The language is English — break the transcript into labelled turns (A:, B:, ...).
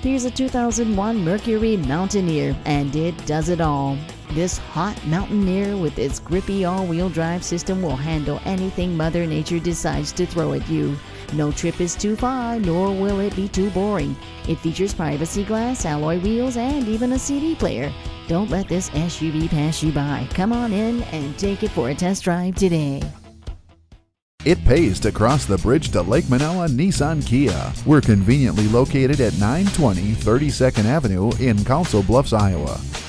A: Here's a 2001 Mercury Mountaineer, and it does it all. This hot Mountaineer with its grippy all-wheel drive system will handle anything Mother Nature decides to throw at you. No trip is too far, nor will it be too boring. It features privacy glass, alloy wheels, and even a CD player. Don't let this SUV pass you by. Come on in and take it for a test drive today.
B: It pays to cross the bridge to Lake Manawa Nissan Kia. We're conveniently located at 920 32nd Avenue in Council Bluffs, Iowa.